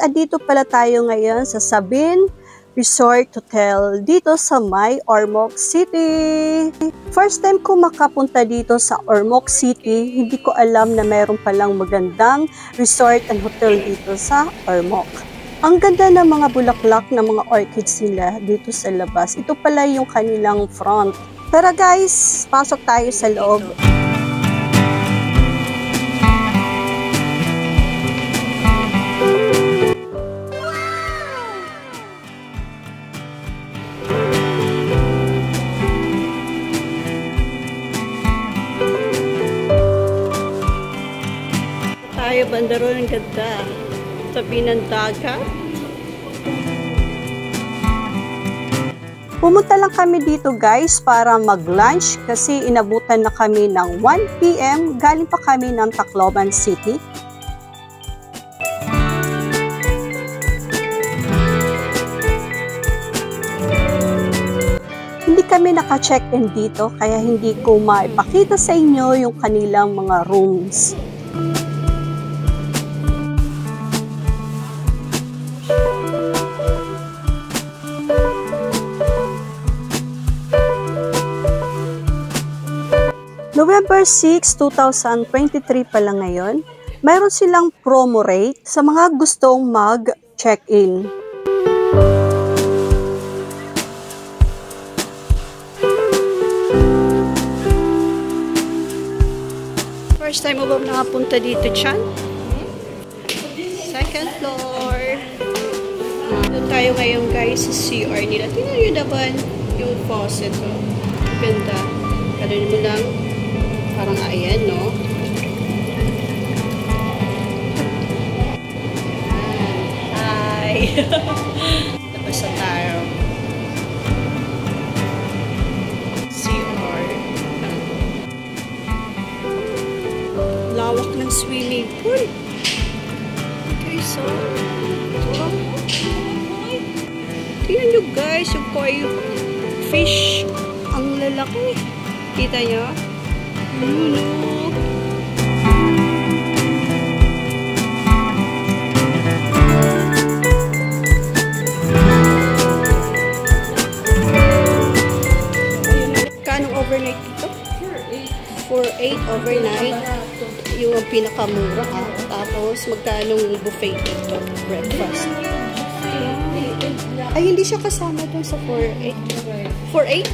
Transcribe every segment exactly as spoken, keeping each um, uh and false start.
andito pala tayo ngayon sa Sabine Resort Hotel dito sa may Ormoc City. First time ko makapunta dito sa Ormoc City, hindi ko alam na mayroon palang magandang resort and hotel dito sa Ormoc. Ang ganda ng mga bulaklak ng mga orchids nila dito sa labas. Ito pala yung kanilang front. Tara guys, pasok tayo sa loob. Tayo banda ron, ang ganda. Tabi ng dagat. Pumunta lang kami dito guys para mag-lunch kasi inabutan na kami ng one P M Galing pa kami ng Tacloban City. Hindi kami naka-check-in dito kaya hindi ko maipakita sa inyo yung kanilang mga rooms. November sixth, two thousand twenty-three pa lang ngayon, mayroon silang promo rate sa mga gustong mag-check-in. First time mo ba nakapunta dito, Chan? Second floor. Doon tayo ngayon guys sa C R nila. Tingnan nyo naman yung faucet. Oh. Ganda. Karoon mo lang. Parang ayan, no? Hi! Tapos na tayo. C R. Lawak ng swimming pool. Okay, so... Tingnan nyo guys, yung koi fish. Ang lalaki. Kita nyo? Lulo. Kano overnight dito? four eight overnight. Yung pinakamura ha. Tapos magkano buffet dito? Breakfast. Ay, hindi siya kasama dun sa four eight. four eight?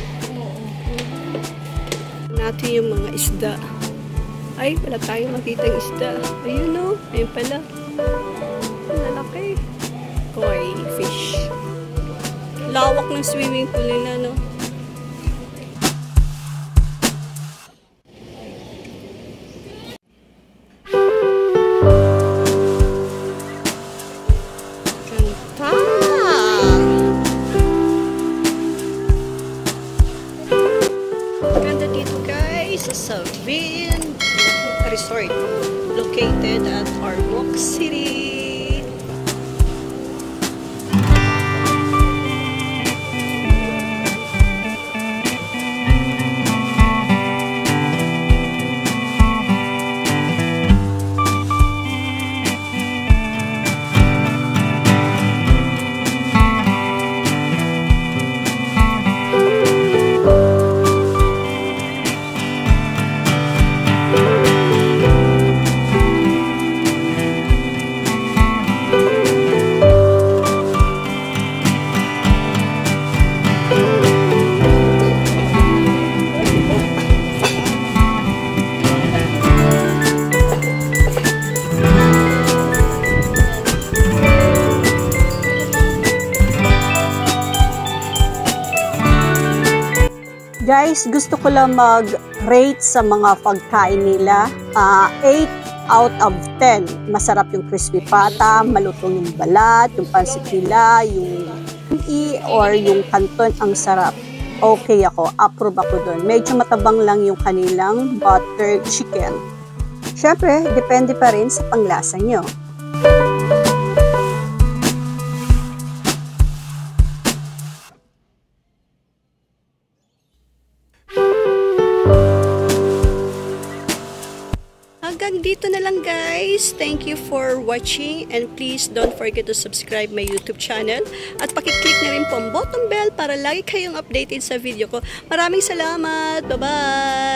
Natin yung mga isda. Ay, wala tayong makitang isda. Ayun o. Ayun pala. Lalaki. Koi fish. Lawak ng swimming pool nila, no? Sa Sabine Resort located at Ormoc City. Guys, gusto ko lang mag-rate sa mga pagkain nila. Uh, eight out of ten. Masarap yung crispy pata, malutong yung balat, yung pansit nila, yung i or yung canton, ang sarap. Okay ako, approve ako dun. Medyo matabang lang yung kanilang butter chicken. Syempre, depende pa rin sa panglasa nyo. hanggang dito na lang guys. Thank you for watching and please don't forget to subscribe my YouTube channel at pakiclick na rin po ang button bell para lagi kayong updated sa video ko. Maraming salamat. Bye-bye!